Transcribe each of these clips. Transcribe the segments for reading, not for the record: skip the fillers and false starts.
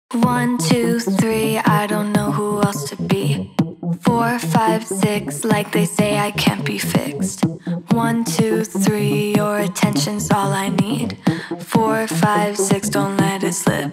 1, 2, 3, I don't know who else to be. 4, 5, 6, like they say I can't be fixed. 1, 2, 3, your attention's all I need. 4, 5, 6, don't let it slip.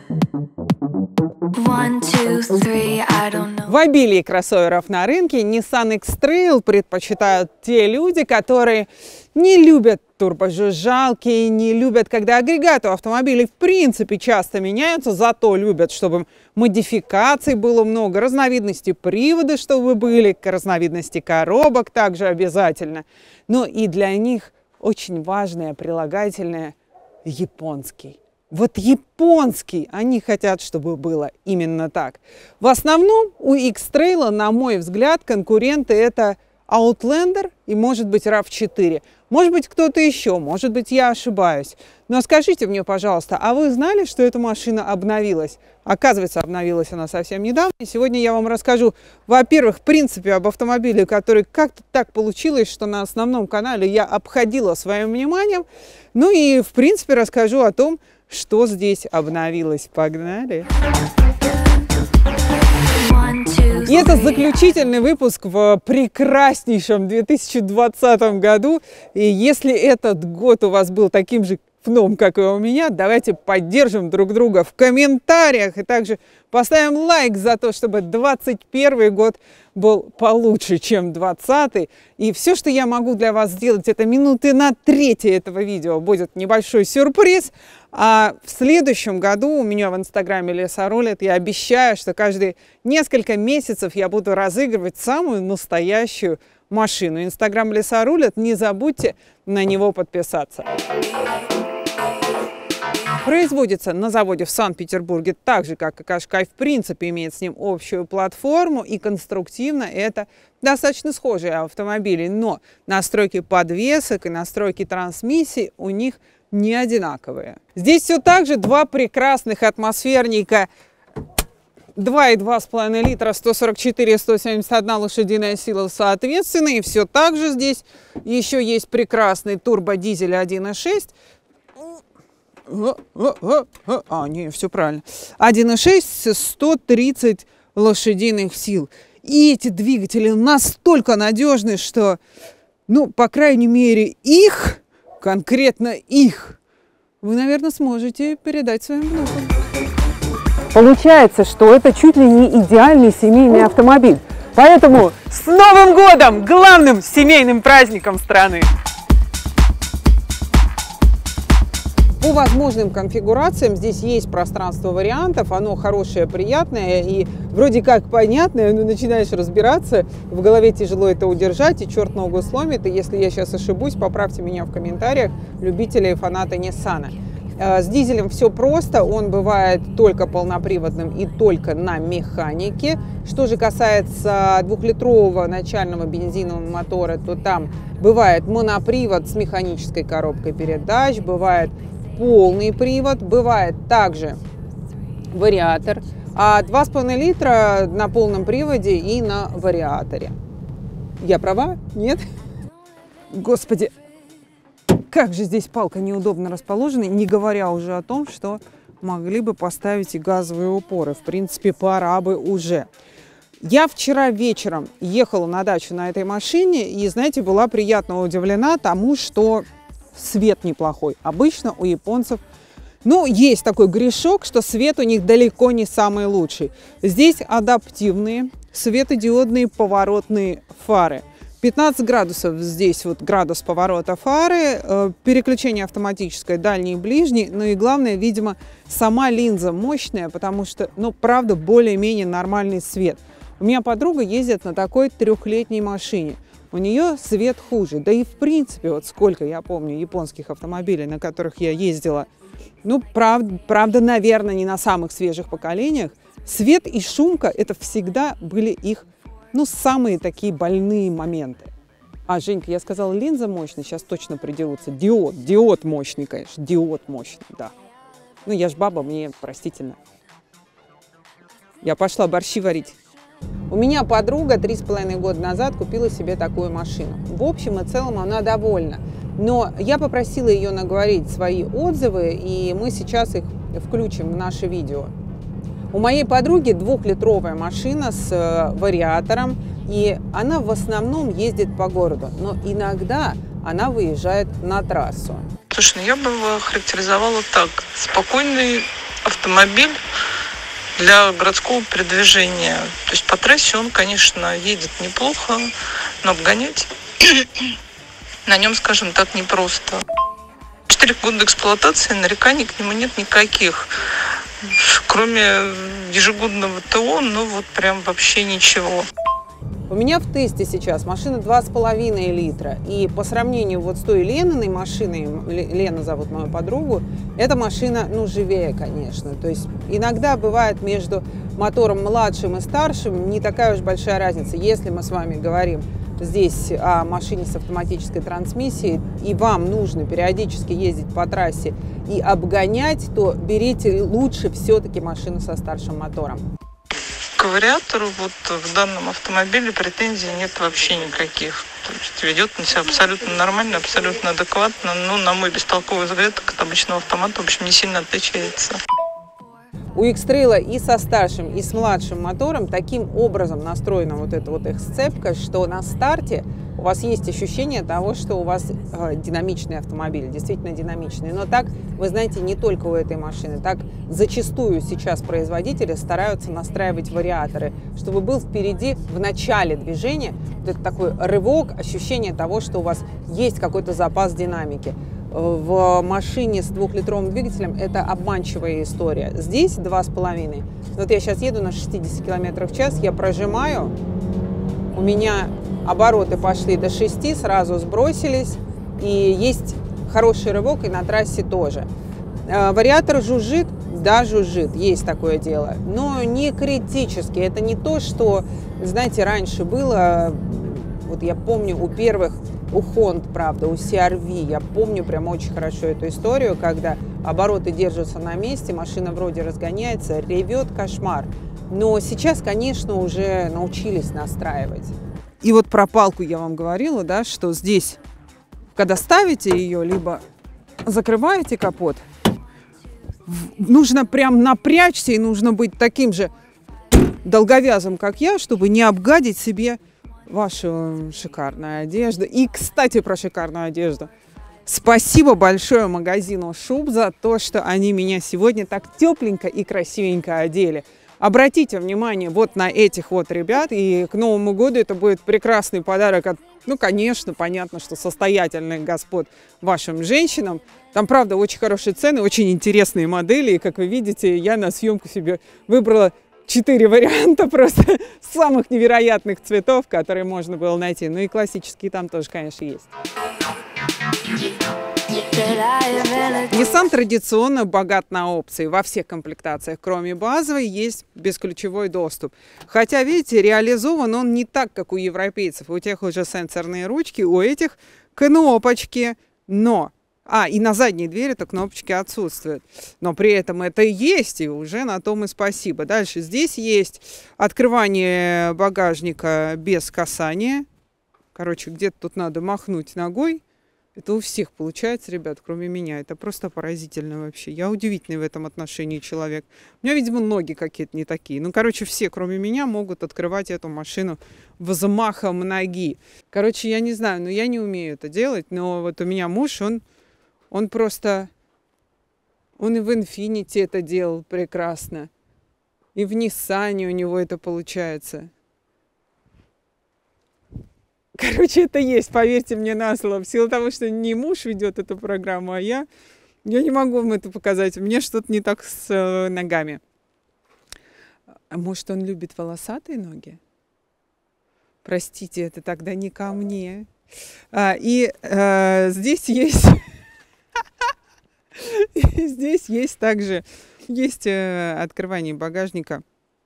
1, 2, 3, I don't know. В обилии кроссоверов на рынке Nissan X-Trail предпочитают те люди, которые не любят турбожужжалки, не любят, когда агрегаты у автомобилей в принципе часто меняются, зато любят, чтобы модификаций было много, разновидностей привода, чтобы были, разновидности коробок также обязательно. Но и для них очень важное прилагательное японский. Вот японский они хотят, чтобы было именно так. В основном у X-Trail, на мой взгляд, конкуренты это Outlander и, может быть, RAV4. Может быть, кто-то еще, может быть, я ошибаюсь. Но скажите мне, пожалуйста, а вы знали, что эта машина обновилась? Оказывается, обновилась она совсем недавно. И сегодня я вам расскажу, во-первых, в принципе, об автомобиле, который как-то так получилось, что на основном канале я обходила своим вниманием. Ну и, в принципе, расскажу о том, что здесь обновилось. Погнали! И это заключительный выпуск в прекраснейшем 2020 году. И если этот год у вас был таким же новым, как и у меня, давайте поддержим друг друга в комментариях. И также поставим лайк за то, чтобы 2021 год был получше, чем 2020. И все, что я могу для вас сделать, это минуты на трети этого видео будет небольшой сюрприз. А в следующем году у меня в инстаграме Лесорулет я обещаю, что каждые несколько месяцев я буду разыгрывать самую настоящую машину. Инстаграм Лесорулет, не забудьте на него подписаться. Производится на заводе в Санкт-Петербурге, так же, как и Qashqai, в принципе, имеет с ним общую платформу, и конструктивно это достаточно схожие автомобили, но настройки подвесок и настройки трансмиссий у них не одинаковые. Здесь все так же два прекрасных атмосферника 2,2,5 литра, 144, 171 лошадиная сила соответственно, и все так же здесь еще есть прекрасный турбодизель 1,6. Не, все правильно. 1,6, 130 лошадиных сил. И эти двигатели настолько надежны, что, ну, по крайней мере, их, конкретно их, вы, наверное, сможете передать своим внукам. Получается, что это чуть ли не идеальный семейный автомобиль. Поэтому с Новым годом! Главным семейным праздником страны! По возможным конфигурациям здесь есть пространство вариантов, оно хорошее, приятное и вроде как понятное, но начинаешь разбираться, в голове тяжело это удержать, и черт ногу сломит, и если я сейчас ошибусь, поправьте меня в комментариях, любители и фанаты Ниссана. С дизелем все просто, он бывает только полноприводным и только на механике. Что же касается двухлитрового начального бензинового мотора, то там бывает монопривод с механической коробкой передач, бывает полный привод, бывает также вариатор, а 2,5 литра на полном приводе и на вариаторе. Я права? Нет? Господи, как же здесь палка неудобно расположена, не говоря уже о том, что могли бы поставить и газовые упоры. В принципе, пора бы уже. Я вчера вечером ехала на дачу на этой машине и, знаете, была приятно удивлена тому, что свет неплохой. Обычно у японцев, ну, есть такой грешок, что свет у них далеко не самый лучший. Здесь адаптивные светодиодные поворотные фары. 15 градусов здесь, вот градус поворота фары, переключение автоматическое, дальний и ближний, ну и главное, видимо, сама линза мощная, потому что, ну, правда, более-менее нормальный свет. У меня подруга ездит на такой 3-летней машине. У нее свет хуже. Да и в принципе, вот сколько я помню японских автомобилей, на которых я ездила, ну, правда, наверное, не на самых свежих поколениях, свет и шумка – это всегда были их, ну, самые такие больные моменты. А, Женька, я сказала, линза мощная, сейчас точно придерутся. Диод мощный, конечно, диод мощный, да. Ну, я ж баба, мне простительно. Я пошла борщи варить. У меня подруга 3,5 года назад купила себе такую машину. В общем и целом она довольна. Но я попросила ее наговорить свои отзывы, и мы сейчас их включим в наше видео. У моей подруги 2-литровая машина с вариатором, и она в основном ездит по городу, но иногда она выезжает на трассу. Слушай, я бы его характеризовала так. Спокойный автомобиль для городского передвижения. То есть по трассе он, конечно, едет неплохо, но обгонять на нем, скажем так, непросто. 4 года эксплуатации, нареканий к нему нет никаких. Кроме ежегодного ТО, ну вот прям вообще ничего. У меня в тесте сейчас машина 2,5 литра. И по сравнению вот с той Лениной машиной, Лена зовут мою подругу, эта машина, ну, живее, конечно. То есть иногда бывает между мотором младшим и старшим не такая уж большая разница. Если мы с вами говорим здесь о машине с автоматической трансмиссией, и вам нужно периодически ездить по трассе и обгонять, то берите лучше все-таки машину со старшим мотором. К вариатору вот в данном автомобиле претензий нет вообще никаких. То есть ведет он себя абсолютно нормально, абсолютно адекватно. Но на мой бестолковый взгляд, от обычного автомата, в общем, не сильно отличается. У X-Trail и со старшим, и с младшим мотором таким образом настроена вот эта вот их сцепка, что на старте у вас есть ощущение того, что у вас динамичный автомобиль, действительно динамичный. Но так, вы знаете, не только у этой машины. Так зачастую сейчас производители стараются настраивать вариаторы, чтобы был впереди в начале движения вот этот такой рывок, ощущение того, что у вас есть какой-то запас динамики. В машине с 2-литровым двигателем это обманчивая история. Здесь 2,5. Вот я сейчас еду на 60 км в час, я прожимаю, у меня обороты пошли до 6, сразу сбросились, и есть хороший рывок, и на трассе тоже. Вариатор жужжит? Да, жужжит, есть такое дело, но не критически. Это не то, что, знаете, раньше было, вот я помню у первых, у Honda, правда, у CR-V, я помню прям очень хорошо эту историю, когда обороты держатся на месте, машина вроде разгоняется, ревет, кошмар. Но сейчас, конечно, уже научились настраивать. И вот про палку я вам говорила, да, что здесь, когда ставите ее, либо закрываете капот, нужно прям напрячься, и нужно быть таким же долговязым, как я, чтобы не обгадить себе вашу шикарную одежду. И, кстати, про шикарную одежду. Спасибо большое магазину Шуб за то, что они меня сегодня так тепленько и красивенько одели. Обратите внимание вот на этих вот ребят, и к Новому году это будет прекрасный подарок от, ну, конечно, понятно, что состоятельных господ вашим женщинам. Там, правда, очень хорошие цены, очень интересные модели, и, как вы видите, я на съемку себе выбрала 4 варианта просто самых невероятных цветов, которые можно было найти. Ну и классические там тоже, конечно, есть. Nissan традиционно богат на опции. Во всех комплектациях, кроме базовой, есть бесключевой доступ. Хотя, видите, реализован он не так, как у европейцев. У тех уже сенсорные ручки, у этих кнопочки. Но и на задней двери это кнопочки отсутствуют. Но при этом это есть, и уже на том и спасибо. Дальше здесь есть открывание багажника без касания. Короче, где-то тут надо махнуть ногой. Это у всех получается, ребят, кроме меня. Это просто поразительно вообще. Я удивительный в этом отношении человек. У меня, видимо, ноги какие-то не такие. Ну, короче, все, кроме меня, могут открывать эту машину взмахом ноги. Короче, я не знаю, но я не умею это делать. Но вот у меня муж, он просто... Он и в Infiniti это делал прекрасно. И в Ниссане у него это получается. Короче, это есть, поверьте мне на слово. В силу того, что не муж ведет эту программу, а я не могу вам это показать. Мне что-то не так с ногами. А может, он любит волосатые ноги? Простите, это тогда не ко мне. Здесь есть... Здесь есть также открывание багажника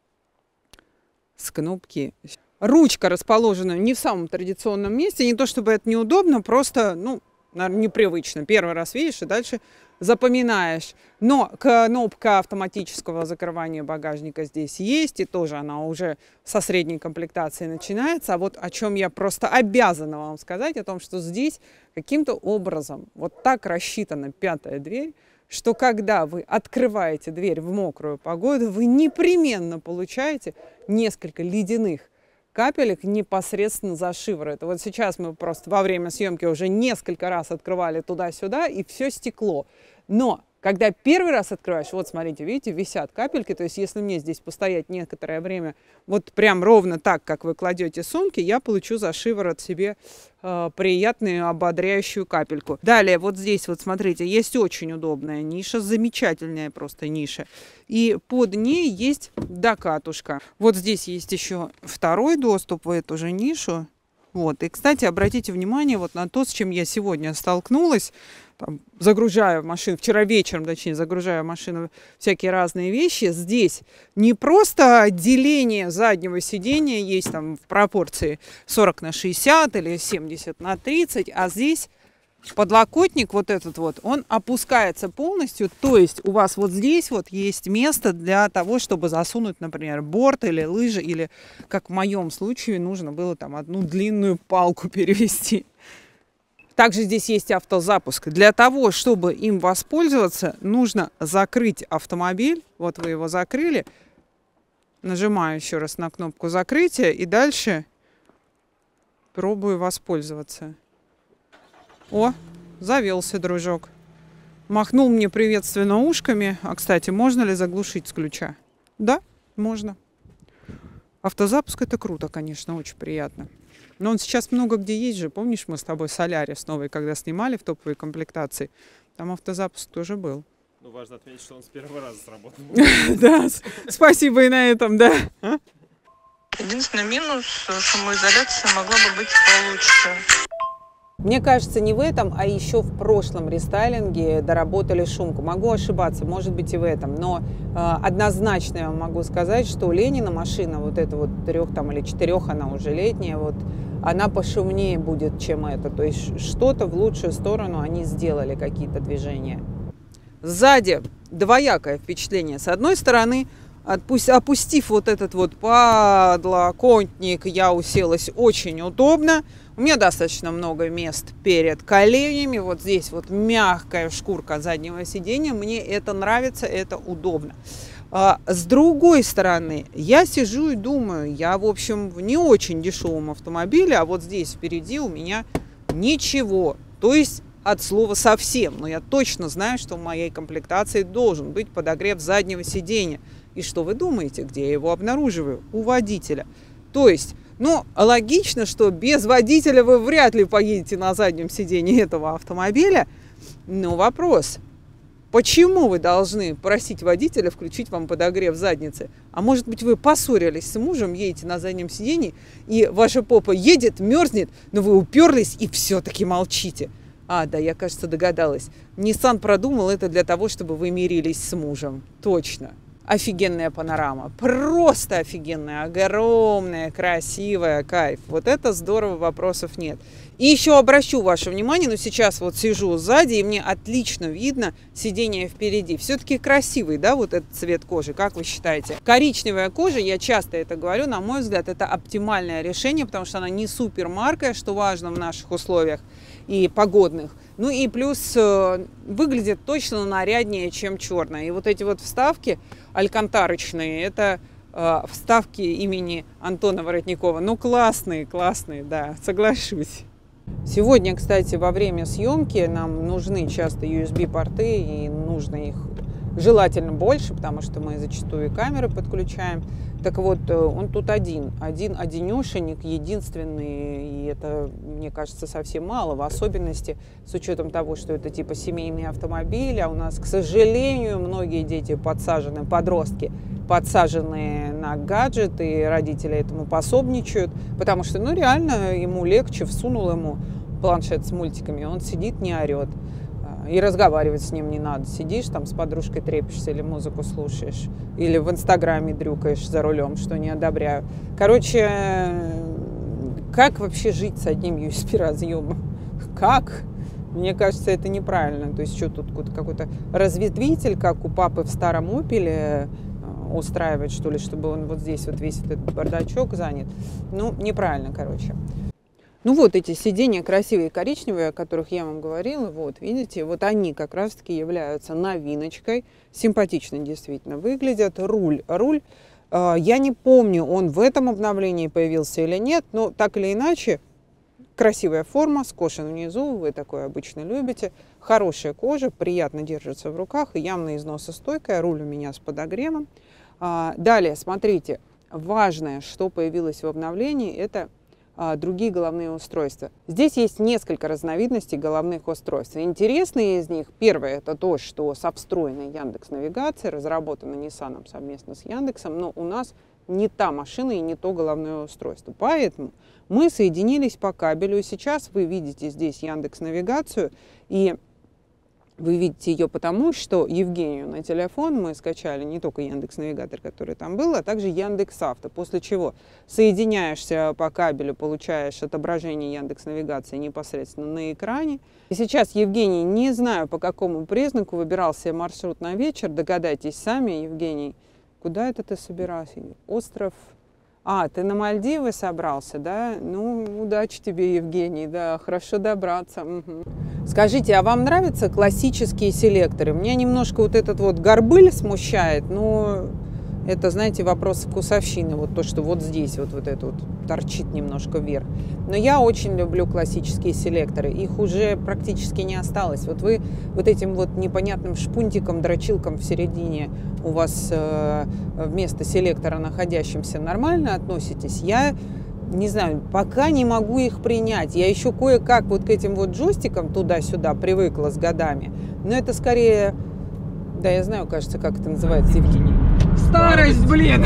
с кнопки. Ручка расположена не в самом традиционном месте. Не то чтобы это неудобно, просто, наверное, непривычно. Первый раз видишь и дальше запоминаешь. Но кнопка автоматического закрывания багажника здесь есть. И тоже она уже со средней комплектации начинается. А вот о чем я просто обязана вам сказать, о том, что здесь каким-то образом вот так рассчитана пятая дверь, что когда вы открываете дверь в мокрую погоду, вы непременно получаете несколько ледяных капелек непосредственно за шиворот. Вот сейчас мы просто во время съемки уже несколько раз открывали туда-сюда, и все стекло. Но когда первый раз открываешь, вот смотрите, видите, висят капельки, то есть если мне здесь постоять некоторое время, вот прям ровно так, как вы кладете сумки, я получу за шиворот себе приятную ободряющую капельку. Далее вот здесь вот смотрите, есть очень удобная ниша, замечательная просто ниша, и под ней есть докатушка. Вот здесь есть еще второй доступ в эту же нишу. Вот. И, кстати, обратите внимание вот на то, с чем я сегодня столкнулась. Там, загружая в машину, вчера вечером, точнее, загружая в машину всякие разные вещи. Здесь не просто отделение заднего сидения есть там в пропорции 40/60 или 70/30, а здесь подлокотник вот этот вот, он опускается полностью, то есть у вас вот здесь вот есть место для того, чтобы засунуть, например, борт или лыжи, или, как в моем случае, нужно было там одну длинную палку перевести. Также здесь есть автозапуск. Для того, чтобы им воспользоваться, нужно закрыть автомобиль. Вот вы его закрыли. Нажимаю еще раз на кнопку закрытия и дальше пробую воспользоваться. О, завелся дружок. Махнул мне приветственно ушками. А, кстати, можно ли заглушить с ключа? Да, можно. Автозапуск — это круто, конечно, очень приятно. Но он сейчас много где есть же. Помнишь, мы с тобой Солярис новый, когда снимали в топовой комплектации? Там автозапуск тоже был. Ну, важно отметить, что он с первого раза сработал. Да, спасибо и на этом, да. Единственный минус, шумоизоляция могла бы быть получше. Мне кажется, не в этом, а еще в прошлом рестайлинге доработали шумку. Могу ошибаться, может быть и в этом, но однозначно я могу сказать, что Ленина машина, вот эта вот 3 там, или 4, она уже летняя, вот, она пошумнее будет, чем эта. То есть что-то в лучшую сторону они сделали, какие-то движения. Сзади двоякое впечатление. С одной стороны, опустив вот этот вот подлокотник, я уселась очень удобно. У меня достаточно много мест перед коленями. Вот здесь вот мягкая шкурка заднего сиденья. Мне это нравится, это удобно. С другой стороны, я сижу и думаю, я, в общем, в не очень дешевом автомобиле, а вот здесь впереди у меня ничего. То есть от слова совсем. Но я точно знаю, что в моей комплектации должен быть подогрев заднего сиденья. И что вы думаете, где я его обнаруживаю? У водителя. То есть, ну, логично, что без водителя вы вряд ли поедете на заднем сиденье этого автомобиля. Но вопрос, почему вы должны просить водителя включить вам подогрев задницы? А может быть, вы поссорились с мужем, едете на заднем сиденье, и ваша попа едет, мерзнет, но вы уперлись и все-таки молчите. А, да, я, кажется, догадалась. Nissan продумал это для того, чтобы вы мирились с мужем. Точно. Офигенная панорама. Просто офигенная. Огромная, красивая. Кайф. Вот это здорово, вопросов нет. И еще обращу ваше внимание, но сейчас вот сижу сзади, и мне отлично видно сиденье впереди. Все-таки красивый, да, вот этот цвет кожи, как вы считаете? Коричневая кожа, я часто это говорю, на мой взгляд, это оптимальное решение, потому что она не супер маркая, что важно в наших условиях и погодных. Ну и плюс выглядит точно наряднее, чем черная. И вот эти вот вставки алькантарочные, это вставки имени Антона Воротникова. Ну классные, классные, да, соглашусь. Сегодня, кстати, во время съемки нам нужны часто USB-порты, и нужно их желательно больше, потому что мы зачастую и камеры подключаем. Так вот, он тут одинешенек, единственный, и это, мне кажется, совсем мало, в особенности с учетом того, что это типа семейный автомобиль, а у нас, к сожалению, многие дети подсажены, подростки, подсаженные на гаджеты, и родители этому пособничают, потому что, ну, реально ему легче, всунул ему планшет с мультиками, он сидит, не орет. И разговаривать с ним не надо. Сидишь там с подружкой трепишься или музыку слушаешь, или в Инстаграме дрюкаешь за рулем, что не одобряю. Короче, как вообще жить с одним USB-разъемом? Как? Мне кажется, это неправильно. То есть что тут какой-то разветвитель, как у папы в старом Опеле, устраивать, что ли, чтобы он вот здесь вот весь этот бардачок занят? Ну, неправильно, короче. Ну вот эти сиденья красивые коричневые, о которых я вам говорила, вот видите, вот они как раз-таки являются новиночкой, симпатично действительно выглядят. Руль, я не помню, он в этом обновлении появился или нет, но так или иначе, красивая форма, скошен внизу, вы такое обычно любите, хорошая кожа, приятно держится в руках и явно износостойкая, руль у меня с подогревом. Далее, смотрите, важное, что появилось в обновлении, это другие головные устройства. Здесь есть несколько разновидностей головных устройств. Интересные из них, первое, это то, что со встроенной Яндекс.Навигацией, разработано Nissan совместно с Яндексом, но у нас не та машина и не то головное устройство. Поэтому мы соединились по кабелю, и сейчас вы видите здесь Яндекс.Навигацию, и вы видите ее потому, что Евгению на телефон мы скачали не только Яндекс.Навигатор, который там был, а также Яндекс.Авто, после чего соединяешься по кабелю, получаешь отображение Яндекс.Навигации непосредственно на экране. И сейчас Евгений, не знаю по какому признаку, выбирал себе маршрут на вечер, догадайтесь сами, Евгений, куда это ты собирался? Остров... ты на Мальдивы собрался, да? Ну, удачи тебе, Евгений, да, хорошо добраться. Угу. Скажите, а вам нравятся классические селекторы? Меня немножко вот этот вот горбыль смущает, но это, знаете, вопрос вкусовщины, вот то, что вот здесь вот это вот торчит немножко вверх. Но я очень люблю классические селекторы, их уже практически не осталось. Вот вы вот этим вот непонятным шпунтиком, дрочилком в середине у вас вместо селектора находящимся нормально относитесь? Я не знаю, пока не могу их принять. Я еще кое-как вот к этим вот джойстикам туда-сюда привыкла с годами. Но это скорее... Да, я знаю, кажется, как это называется, Евгений. Старость, блин!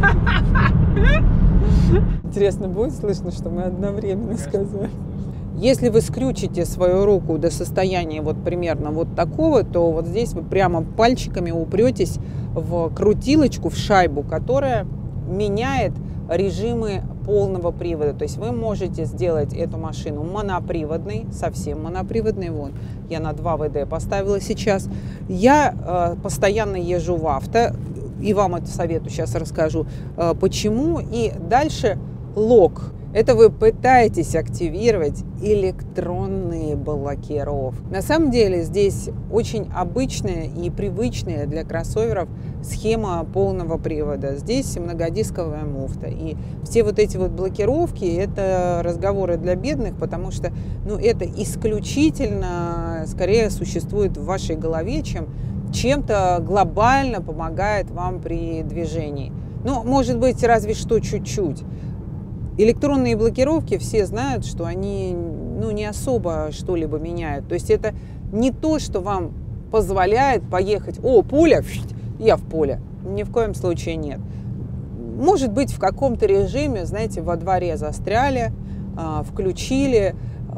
Интересно, будет слышно, что мы одновременно сказали? Если вы скрючите свою руку до состояния вот примерно вот такого, то вот здесь вы прямо пальчиками упретесь в крутилочку, в шайбу, которая меняет режимы полного привода. То есть вы можете сделать эту машину моноприводной, совсем моноприводной. Вот, я на 2 ВД поставила сейчас. Я постоянно езжу в авто, и вам это советую, сейчас расскажу, почему. И дальше лок. Это вы пытаетесь активировать электронные блокировки. На самом деле здесь очень обычная и привычная для кроссоверов схема полного привода. Здесь многодисковая муфта. И все вот эти вот блокировки – это разговоры для бедных, потому что это исключительно скорее существует в вашей голове, чем чем-то глобально помогает вам при движении. Может быть, разве что чуть-чуть. Электронные блокировки все знают, что они не особо что-либо меняют. То есть это не то, что вам позволяет поехать, поле, я в поле. Ни в коем случае нет. Может быть, в каком-то режиме, знаете, во дворе застряли, включили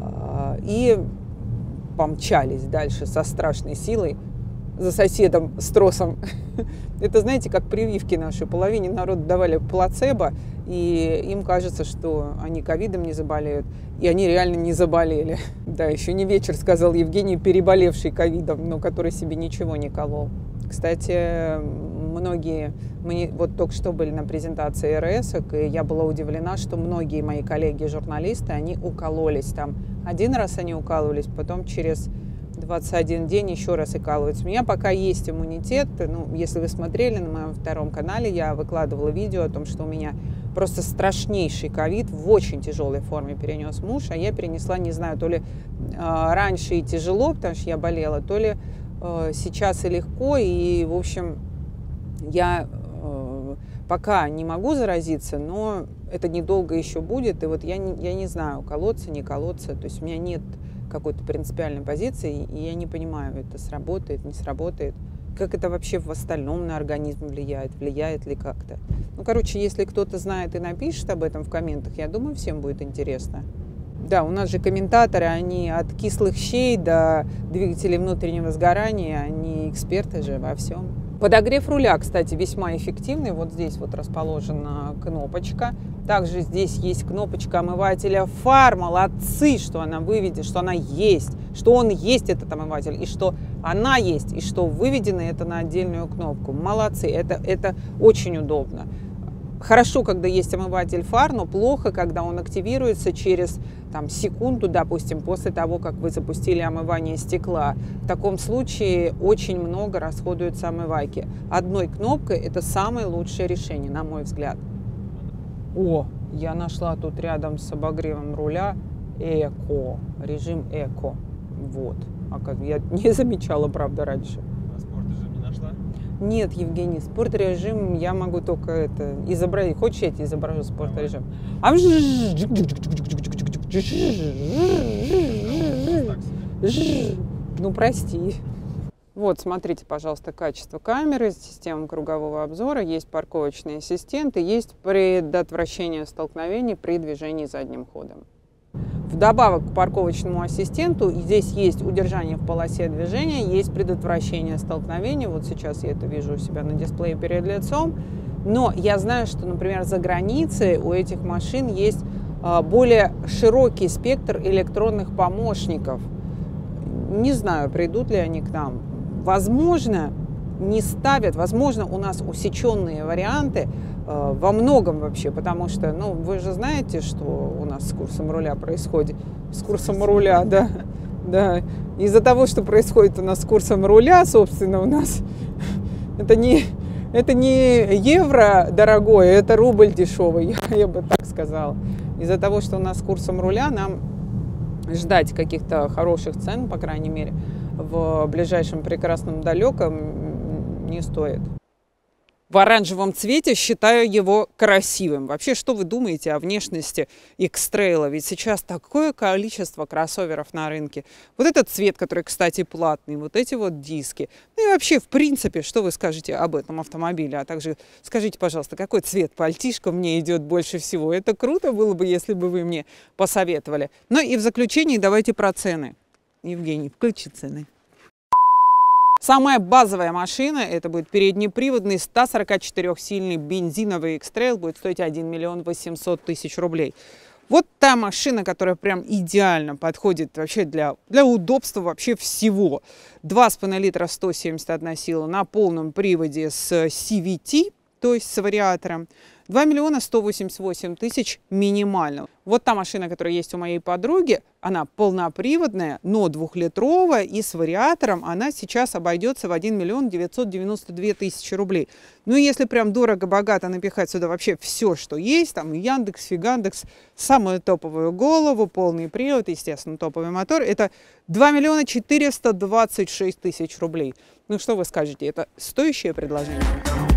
и помчались дальше со страшной силой за соседом с тросом. Это, знаете, как прививки наши. Половине народа давали плацебо, и им кажется, что они ковидом не заболеют. И они реально не заболели. Да, еще не вечер, сказал Евгений, переболевший ковидом, но который себе ничего не колол. Кстати, многие... Мы вот только что были на презентации РС-ок, и я была удивлена, что многие мои коллеги-журналисты, они укололись там. Один раз они укалывались, потом через 21 день еще раз укалываются. У меня пока есть иммунитет. Если вы смотрели на моем 2-м канале, я выкладывала видео о том, что у меня просто страшнейший ковид в очень тяжелой форме перенес муж, а я перенесла, не знаю, то ли раньше и тяжело, потому что я болела, то ли сейчас и легко. И, в общем, я пока не могу заразиться, но это недолго еще будет. И вот я не знаю, колоться, не колоться. То есть у меня нет какой-то принципиальной позиции, и я не понимаю, это сработает, не сработает. Как это вообще в остальном на организм влияет ли как-то. Если кто-то знает и напишет об этом в комментах, я думаю, всем будет интересно. Да, у нас же комментаторы, они от кислых щей до двигателей внутреннего сгорания, они эксперты же во всем. Подогрев руля, кстати, весьма эффективный. Вот здесь вот расположена кнопочка. Также здесь есть кнопочка омывателя фар. Молодцы, что она выведена, что она есть, что он есть, этот омыватель, и что она есть, и что выведено это на отдельную кнопку. Молодцы, это очень удобно. Хорошо, когда есть омыватель фар, но плохо, когда он активируется через секунду, допустим, после того, как вы запустили омывание стекла. В таком случае очень много расходуются омывайки. Одной кнопкой это самое лучшее решение, на мой взгляд. О, я нашла тут рядом с обогревом руля эко, режим эко. Вот. Я не замечала, правда, раньше. А спорт-режим не нашла? Нет, Евгений, спорт-режим я могу только изобразить. Хочешь, я тебе изображу спорт-режим? Ну, прости. Вот, смотрите, пожалуйста, качество камеры, система кругового обзора, есть парковочный ассистент и есть предотвращение столкновений при движении задним ходом. Вдобавок к парковочному ассистенту здесь есть удержание в полосе движения, есть предотвращение столкновений. Вот сейчас я это вижу у себя на дисплее перед лицом. Но я знаю, что, например, за границей у этих машин есть более широкий спектр электронных помощников. Не знаю, придут ли они к нам. Возможно, не ставят, возможно, у нас усеченные варианты во многом вообще, потому что, вы же знаете, что у нас с курсом руля происходит. С курсом руля, да. Да. Из-за того, что происходит у нас с курсом руля, собственно, у нас это не евро дорогой, это рубль дешевый, я бы так сказала. Из-за того, что у нас с курсом руля, нам ждать каких-то хороших цен, по крайней мере, в ближайшем прекрасном далеком не стоит. В оранжевом цвете считаю его красивым. Вообще, что вы думаете о внешности X-Trail? Ведь сейчас такое количество кроссоверов на рынке. Вот этот цвет, который, кстати, платный, вот эти вот диски. Ну и вообще, в принципе, что вы скажете об этом автомобиле? А также скажите, пожалуйста, какой цвет пальтишка мне идет больше всего? Это круто было бы, если бы вы мне посоветовали. Ну и в заключении давайте про цены. Евгений, включи цены. Самая базовая машина, это будет переднеприводный 144-сильный бензиновый X-Trail, будет стоить 1 миллион 800 тысяч рублей. Вот та машина, которая прям идеально подходит вообще для удобства вообще всего. 2,5 литра, 171 сила на полном приводе с CVT, то есть с вариатором. 2 миллиона 188 тысяч минимально. Вот та машина, которая есть у моей подруги, она полноприводная, но двухлитровая и с вариатором она сейчас обойдется в 1 миллион 992 тысячи рублей. Ну и если прям дорого-богато напихать сюда вообще все, что есть, там Яндекс, Фигандекс, самую топовую голову, полный привод, естественно, топовый мотор, это 2 миллиона 426 тысяч рублей. Ну что вы скажете, это стоящее предложение?